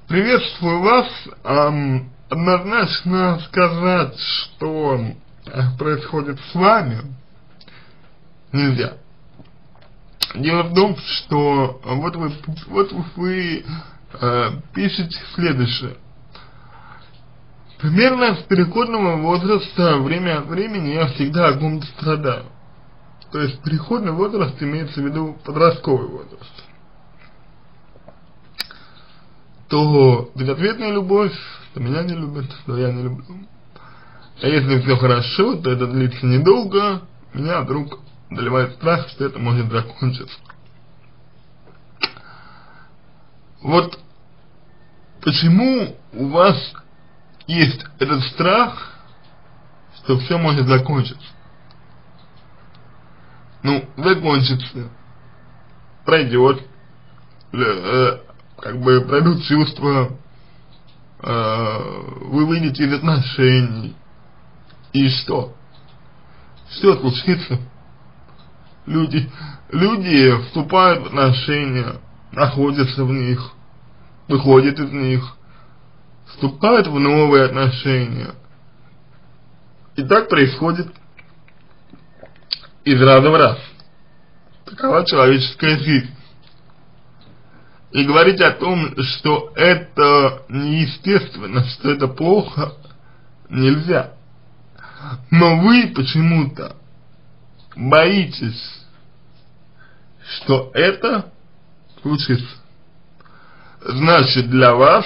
Приветствую вас. Однозначно сказать, что происходит с вами, нельзя. Дело в том, что вы пишете следующее. Примерно с переходного возраста время от времени я всегда о ком-то страдаю. То есть переходный возраст имеется в виду подростковый возраст. То безответная любовь, что меня не любят, что я не люблю. А если все хорошо, то это длится недолго, меня вдруг одолевает страх, что это может закончиться. Вот почему у вас есть этот страх, что все может закончиться? Ну, закончится, пройдет, пройдут чувства, вы выйдете из отношений, и что? Что случится? Люди вступают в отношения, находятся в них, выходят из них, вступают в новые отношения. И так происходит из раза в раз. Такова человеческая жизнь. И говорить о том, что это неестественно, что это плохо, нельзя. Но вы почему-то боитесь, что это случится. Значит, для вас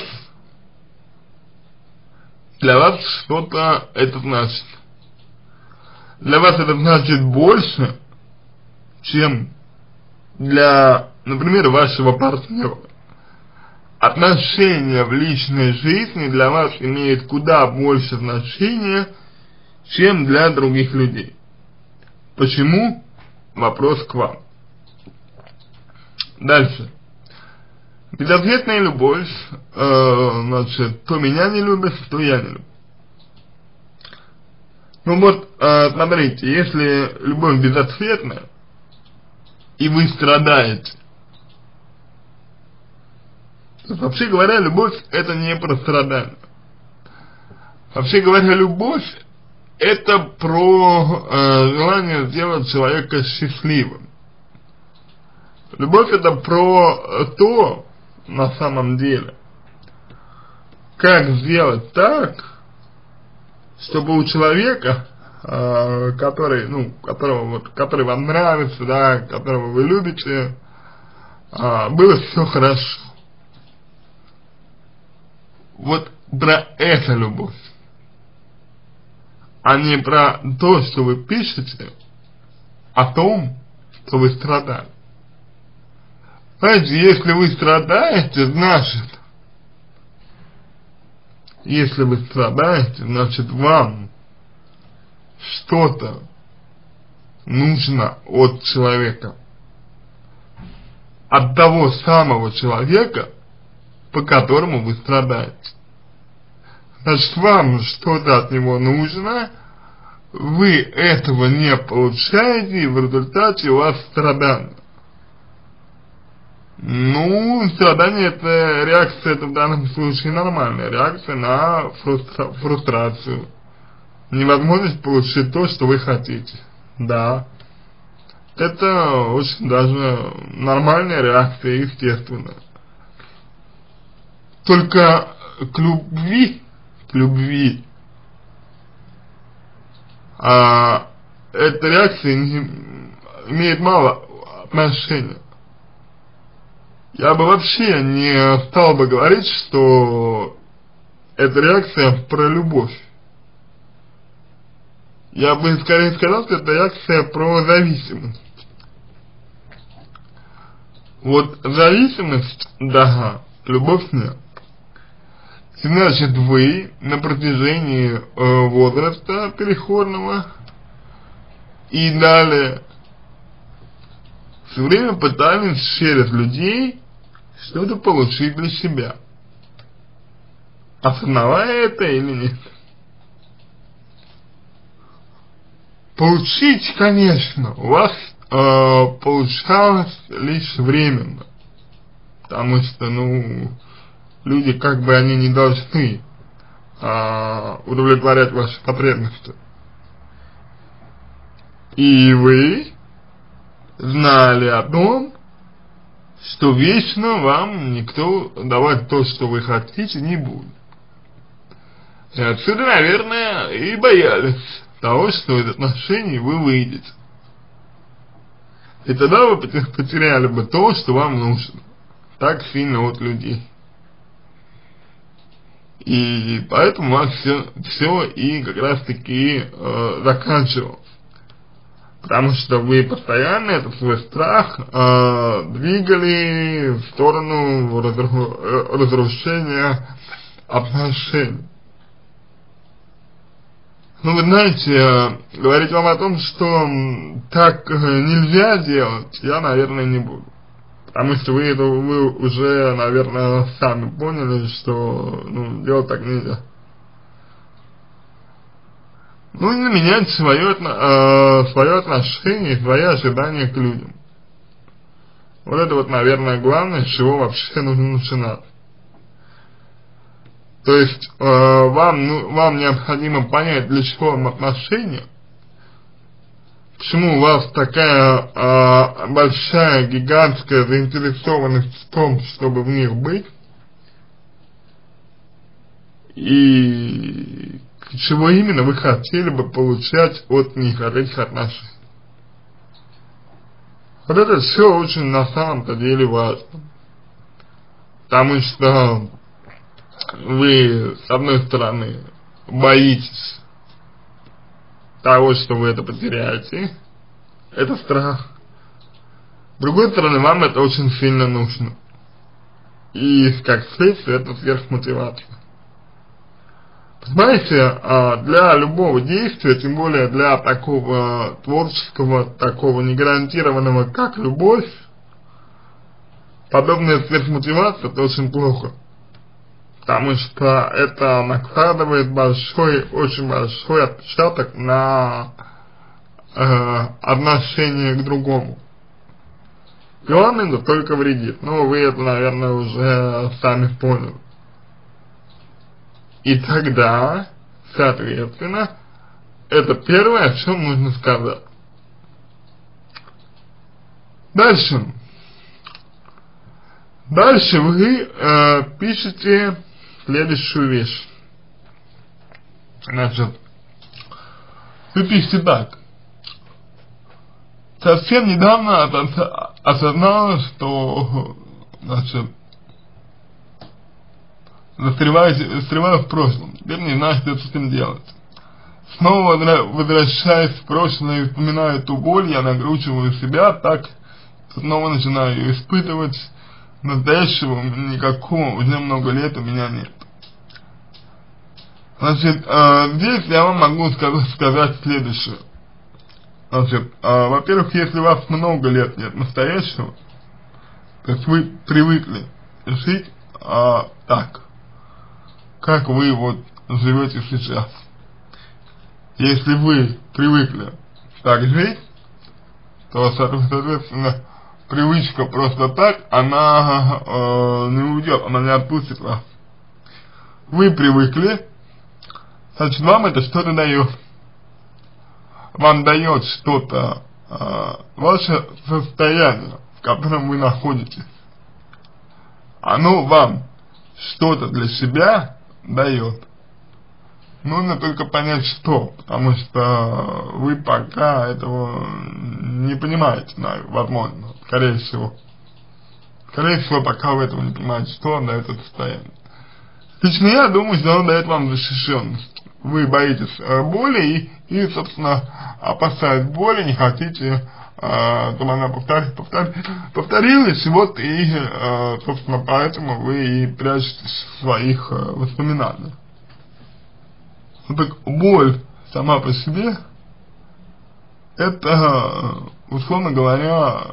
что-то это значит. Для вас это значит больше, чем для, например, вашего партнера. Отношения в личной жизни для вас имеют куда больше значения, чем для других людей. Почему? Вопрос к вам. Дальше. Безответная любовь, значит, то меня не любит, то я не люблю. Ну вот, смотрите, если любовь безответная, и вы страдаете, то, вообще говоря, любовь это не про страдание. Вообще говоря, любовь это про желание сделать человека счастливым. Любовь это про то, на самом деле, как сделать так, чтобы у человека, который вам нравится, да, которого вы любите, было все хорошо. Вот про это любовь, а не про то, что вы пишете о том, что вы страдали. Знаете, если вы страдаете, значит вам что-то нужно от человека. От того самого человека, по которому вы страдаете. Значит, вам что-то от него нужно, вы этого не получаете, и в результате у вас страдания. Ну, страдание это реакция, это в данном случае нормальная реакция на фрустрацию. Невозможность получить то, что вы хотите. Да. Это очень даже нормальная реакция, естественно. Только к любви, эта реакция имеет мало отношения. Я бы вообще не стал бы говорить, что эта реакция про любовь. Я бы скорее сказал, что это реакция про зависимость. Вот зависимость, да, любовь нет. Значит, вы на протяжении возраста переходного и далее все время пытались через людей что-то получить для себя, осознавая это или нет. Получить, конечно, у вас получалось лишь временно, потому что, люди как бы они не должны удовлетворять ваши потребности. И вы знали о том, что вечно вам никто давать то, что вы хотите, не будет. И отсюда, наверное, и боялись того, что из отношений вы выйдете. И тогда вы потеряли бы то, что вам нужно. Так сильно от людей. И поэтому у вас все и как раз таки заканчивалось. Потому что вы постоянно этот свой страх двигали в сторону разрушения отношений. Ну, вы знаете, говорить вам о том, что так нельзя делать, я, наверное, не буду. Потому что вы уже, наверное, сами поняли, что делать так нельзя. Нужно менять свое отношение, свои ожидания к людям. Вот это вот, наверное, главное, с чего вообще нужно начинать. То есть вам необходимо понять, для чего вам отношения, почему у вас такая большая, гигантская заинтересованность в том, чтобы в них быть, и чего именно вы хотели бы получать от них, от этих отношений. Вот это все очень на самом-то деле важно. Потому что вы, с одной стороны, боитесь того, что вы это потеряете, это страх. С другой стороны, вам это очень сильно нужно. И, как следствие, это сверхмотивация. Понимаете, для любого действия, тем более для такого творческого, такого негарантированного, как любовь, подобная сверхмотивация, это очень плохо. Потому что это накладывает очень большой отпечаток на отношение к другому. И он это только вредит. Ну, вы это, наверное, уже сами поняли. И тогда, соответственно, это первое, о чем нужно сказать. Дальше вы пишете следующую вещь. Значит, вы пишете так. Совсем недавно осознала, что, значит, застреваю в прошлом. Теперь не знаю, что с этим делать. Снова возвращаясь в прошлое и вспоминаю ту боль, я накручиваю себя так, что снова начинаю ее испытывать. Настоящего никакого уже много лет у меня нет. Значит, здесь я вам могу сказать следующее. Значит, во-первых, если у вас много лет нет настоящего, то есть вы привыкли жить так, как вы вот живете сейчас. Если вы привыкли так жить, то, соответственно, привычка просто так, она не уйдет, она не отпустит вас. Вы привыкли, значит, вам это что-то дает. Вам дает что-то ваше состояние, в котором вы находитесь. Оно вам что-то для себя дает. Нужно только понять, что, потому что вы пока этого не понимаете, возможно, скорее всего. Скорее всего, пока вы этого не понимаете, что он дает это состояние. Лично я думаю, что он дает вам защищенность. Вы боитесь боли и, собственно, опасаясь боли, не хотите, чтобы она повторилась, и вот, собственно, поэтому вы и прячетесь в своих воспоминаниях. Ну так боль сама по себе, это, условно говоря,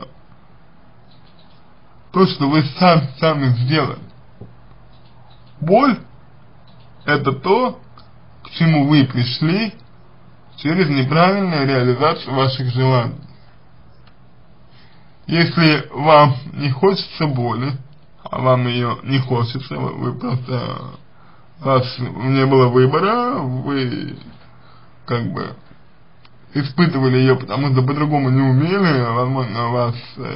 то, что вы сами сделали. Боль — это то, к чему вы пришли через неправильную реализацию ваших желаний. Если вам не хочется боли, а вам ее не хочется, вы просто, у вас не было выбора, вы как бы испытывали ее, потому что по-другому не умели, возможно, вас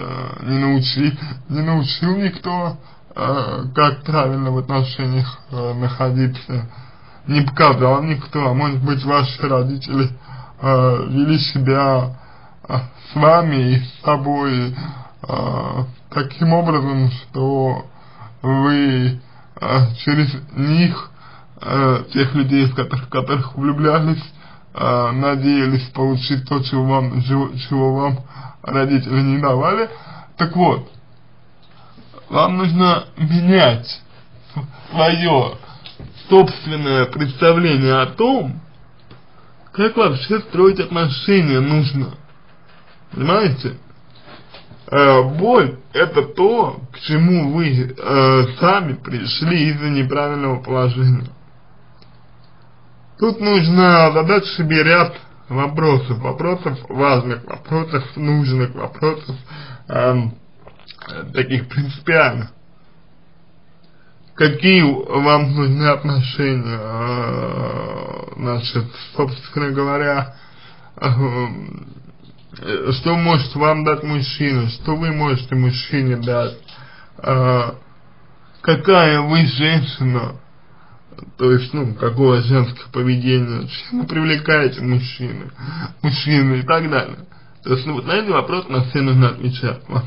не научил никто, как правильно в отношениях находиться, не показал никто, а может быть ваши родители вели себя с вами и с собой таким образом, что вы через них, тех людей, в которых влюблялись, надеялись получить то, чего вам родители не давали. Так вот, вам нужно менять свое собственное представление о том, как вообще строить отношения нужно. Понимаете? Боль — это то, к чему вы сами пришли из-за неправильного положения. Тут нужно задать себе ряд вопросов важных, вопросов нужных, вопросов таких принципиальных. Какие вам нужны отношения, значит, собственно говоря, что может вам дать мужчина, что вы можете мужчине дать, какая вы женщина, то есть, какое женское поведение, чем вы привлекаете мужчины и так далее. То есть, вот на эти вопросы на все нужно отвечать вам.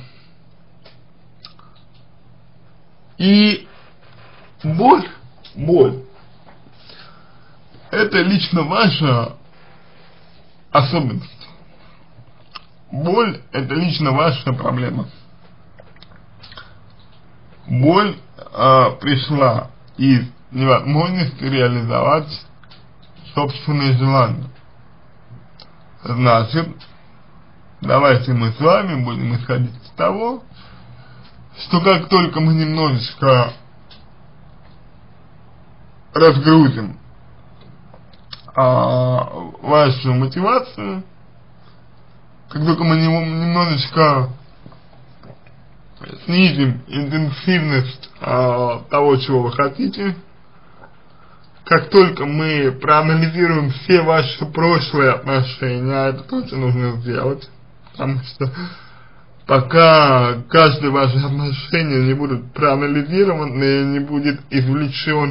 И боль, это лично ваша особенность. Боль — это лично ваша проблема. Боль пришла из невозможности реализовать собственные желания. Значит, давайте мы с вами будем исходить из того, что как только мы немножечко разгрузим вашу мотивацию, как только мы немножечко снизим интенсивность того, чего вы хотите, как только мы проанализируем все ваши прошлые отношения, а это тоже нужно сделать, потому что пока каждое ваше отношение не будет проанализировано, не будет извлечен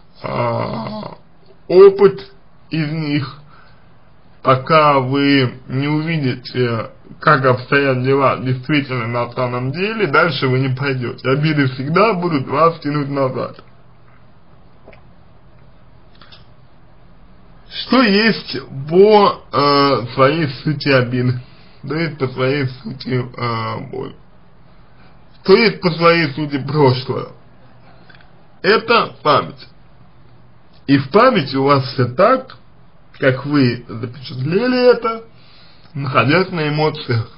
опыт из них, пока вы не увидите, как обстоят дела действительно на самом деле, дальше вы не пойдете. Обиды всегда будут вас тянуть назад. Что есть по своей сути обиды? Что есть по своей сути боль? Что есть по своей сути прошлое? Это память. И в памяти у вас все так, как вы запечатлели это, находясь на эмоциях.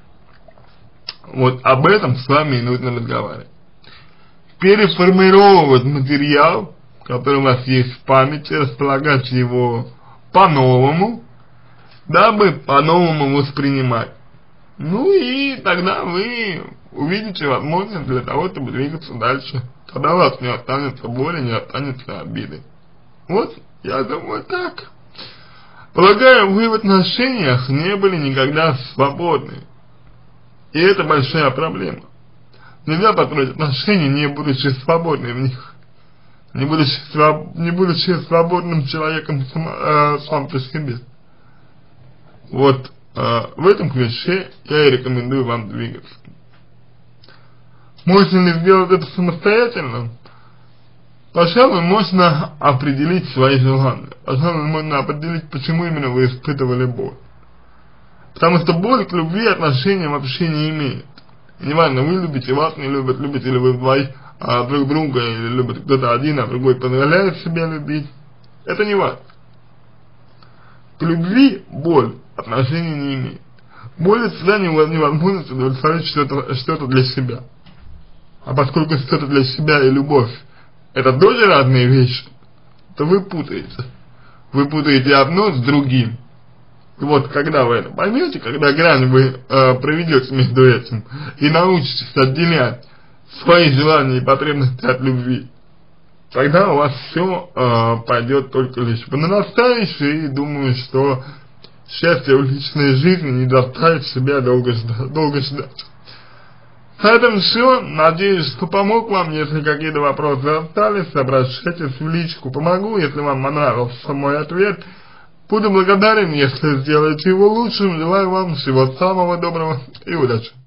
Вот об этом с вами и нужно разговаривать. Переформировать материал, который у вас есть в памяти, располагать его по-новому, дабы по-новому воспринимать. Ну и тогда вы увидите возможность для того, чтобы двигаться дальше. Тогда у вас не останется боли, не останется обиды. Вот, я думаю, так. Полагаю, вы в отношениях не были никогда свободны. И это большая проблема. Нельзя построить отношения, не будучи свободны в них. Не будучи свободным человеком сам по себе. Вот в этом ключе я и рекомендую вам двигаться. Можно ли сделать это самостоятельно? Пожалуй, можно определить свои желания. Пожалуй, можно определить, почему именно вы испытывали боль. Потому что боль к любви отношения вообще не имеет. Неважно, вы любите, вас не любят, любите ли вы вдвоем друг друга, или любит кто-то один, а другой позволяет себе любить. Это не важно. К любви боль отношения не имеет. Боль это всегда невозможность удовлетворить что-то для себя. А поскольку что-то для себя и любовь это тоже разные вещи, то вы путаете. Вы путаете одно с другим. И вот когда вы это поймете, когда грань вы проведете между этим и научитесь отделять свои желания и потребности от любви, тогда у вас все пойдет только лишь по нарастающей, и думаю, что счастье в личной жизни не заставит себя долго ждать. На этом все. Надеюсь, что помог вам. Если какие-то вопросы остались, обращайтесь в личку. Помогу, если вам понравился мой ответ. Буду благодарен, если сделаете его лучшим. Желаю вам всего самого доброго и удачи.